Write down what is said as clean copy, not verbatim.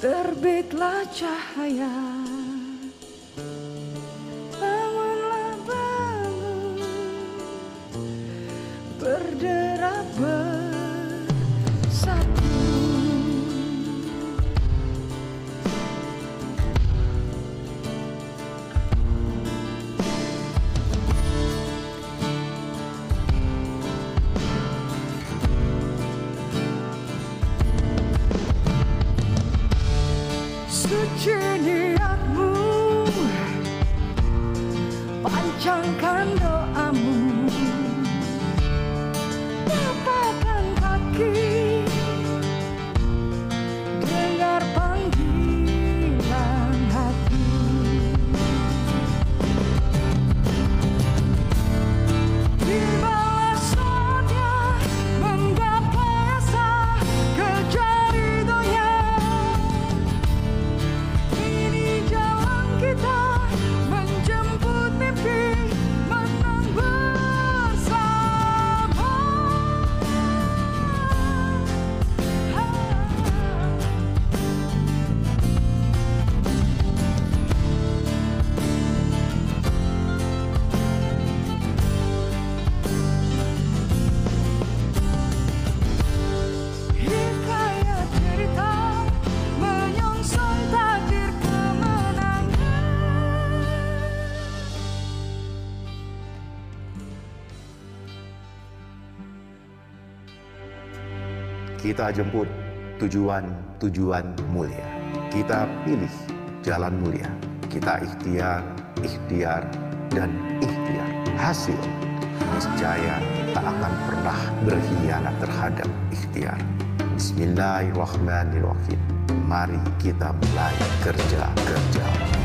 Terbitlah cahaya, bangunlah bangun, berderap bersatu. Suci niatmu, panjangkan doamu, tapakkan kaki, dengar panggilan hati. Tibalah saatnya menggapai asa, kejar ridhonya. Kita menjemput mimpi, menang bersama. Hikayat cerita menyongsong takdir kemenangan. Kita jemput tujuan-tujuan mulia. Kita pilih jalan mulia. Kita ikhtiar, ikhtiar, dan ikhtiar. Hasil niscaya tak akan pernah berkhianat terhadap ikhtiar. Bismillahirrahmanirrahim. Mari kita mulai kerja.